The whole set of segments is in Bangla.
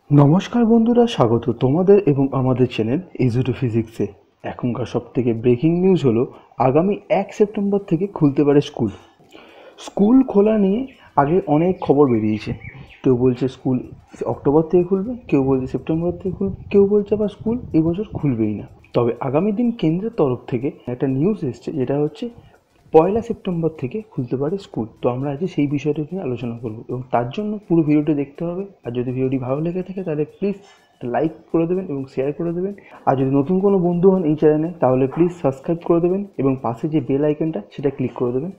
নমস্কার বন্ধুরা, স্বাগত তোমাদের এবং আমাদের চ্যানেল ইজিটোফিজিক্সে। এখনকার সবথেকে ব্রেকিং নিউজ হলো আগামী 1 সেপ্টেম্বর থেকে খুলতে পারে স্কুল। স্কুল খোলা নিয়ে আগে অনেক খবর বেরিয়েছে। কেউ বলছে স্কুল অক্টোবর থেকে খুলবে, কেউ বলছে সেপ্টেম্বর থেকে খুলবে, কেউ বলছে আবার স্কুল এই বছর খুলবেই না। তবে আগামী দিন কেন্দ্রের তরফ থেকে একটা নিউজ এসছে, যেটা হচ্ছে 1 সেপ্টেম্বর থেকে খুলতে পারে স্কুল। তো আমরা আজ সেই বিষয়টা নিয়ে আলোচনা করব এবং তার জন্য পুরো ভিডিওটি দেখতে হবে। আর যদি ভিডিওটি ভালো লেগে থাকে তাহলে প্লিজ লাইক করে দেবেন এবং শেয়ার করে দেবেন। আর যদি নতুন কোনো বন্ধু হন এই চ্যানেলে তাহলে প্লিজ সাবস্ক্রাইব করে দেবেন এবং পাশে যে বেল আইকনটা সেটা ক্লিক করে দেবেন।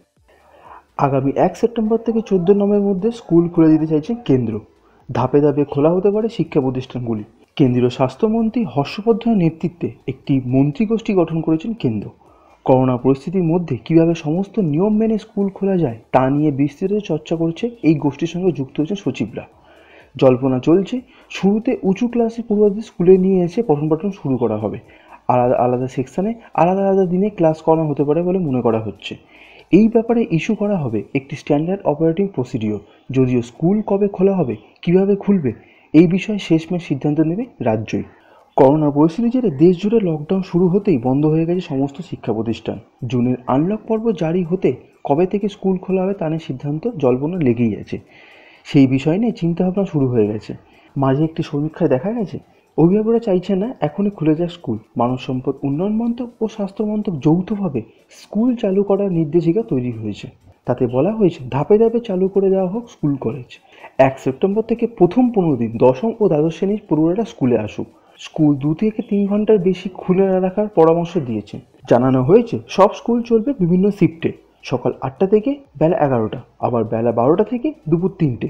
আগামী 1 সেপ্টেম্বর থেকে 14 নভেম্বরের মধ্যে স্কুল খুলে দিতে চাইছে কেন্দ্র। ধাপে ধাপে খোলা হতে পারে শিক্ষা প্রতিষ্ঠানগুলি। কেন্দ্রীয় স্বাস্থ্যমন্ত্রী হর্ষবর্ধনের নেতৃত্বে একটি মন্ত্রিগোষ্ঠী গঠন করেছেন কেন্দ্র। করোনা পরিস্থিতির মধ্যে কীভাবে সমস্ত নিয়ম মেনে স্কুল খোলা যায় তা নিয়ে বিস্তৃত চর্চা করছে এই গোষ্ঠীর সঙ্গে যুক্ত হয়েছেন সচিবরা। জল্পনা চলছে শুরুতে উঁচু ক্লাসে পড়ুয়াদের স্কুলে নিয়ে এসে পঠন পাঠন শুরু করা হবে। আলাদা আলাদা সেকশানে আলাদা আলাদা দিনে ক্লাস করানো হতে পারে বলে মনে করা হচ্ছে। এই ব্যাপারে ইস্যু করা হবে একটি স্ট্যান্ডার্ড অপারেটিং প্রসিডিওর। যদিও স্কুল কবে খোলা হবে, কিভাবে খুলবে, এই বিষয়ে শেষমেশ সিদ্ধান্ত নেবে রাজ্যই। করোনা পরিস্থিতির জেরে দেশ জুড়ে লকডাউন শুরু হতেই বন্ধ হয়ে গেছে সমস্ত শিক্ষা প্রতিষ্ঠান। জুনের আনলক পর্ব জারি হতে কবে থেকে স্কুল খোলা হবে তা নিয়ে সিদ্ধান্ত জল্পনা লেগেই আছে। সেই বিষয় নিয়ে চিন্তাভাবনা শুরু হয়ে গেছে। মাঝে একটি সমীক্ষায় দেখা গেছে অভিভাবকরা চাইছে না এখনই খুলে যায় স্কুল। মানব সম্পদ উন্নয়ন মন্ত্রক ও স্বাস্থ্য মন্ত্রক যৌথভাবে স্কুল চালু করার নির্দেশিকা তৈরি হয়েছে। তাতে বলা হয়েছে ধাপে ধাপে চালু করে দেওয়া হোক স্কুল কলেজ। 1 সেপ্টেম্বর থেকে প্রথম 15 দিন দশম ও দ্বাদশ শ্রেণীর পড়ুয়ারা স্কুলে আসুক। স্কুল 2 থেকে 3 ঘন্টার বেশি খুলে না রাখার পরামর্শ দিয়েছে। জানানো হয়েছে সব স্কুল চলবে বিভিন্ন শিফটে, সকাল 8টা থেকে বেলা 11টা, আবার বেলা 12টা থেকে দুপুর 3টে।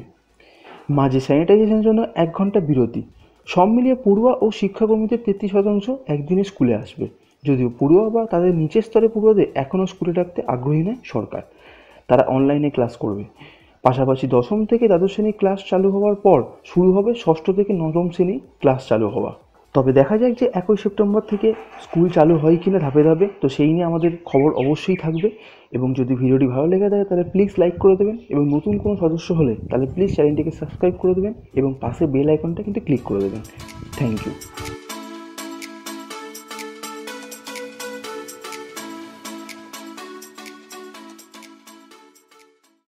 মাঝে স্যানিটাইজেশনের জন্য 1 ঘন্টা বিরতি। সব মিলিয়ে পড়ুয়া ও শিক্ষাকর্মীদের 33% একদিনে স্কুলে আসবে। যদিও পড়ুয়া বা তাদের নিচের স্তরে পড়ুয়াদের এখনও স্কুলে রাখতে আগ্রহী নয় সরকার। তারা অনলাইনে ক্লাস করবে। পাশাপাশি দশম থেকে দ্বাদশ শ্রেণী ক্লাস চালু হওয়ার পর শুরু হবে ষষ্ঠ থেকে নবম শ্রেণী ক্লাস চালু হওয়া। তবে দেখা যাক যে 1 সেপ্টেম্বর থেকে স্কুল চালু হয় কিনা ধাপে ধাপে। তো সেই নিয়ে আমাদের খবর অবশ্যই থাকবে। এবং যদি ভিডিওটি ভালো লেগে থাকে তাহলে প্লিজ লাইক করে দেবেন এবং নতুন কোনো সদস্য হলে তাহলে প্লিজ চ্যানেলটিকে সাবস্ক্রাইব করে দেবেন এবং পাশে বেল আইকনটা কিন্তু ক্লিক করে দেবেন। Thank you.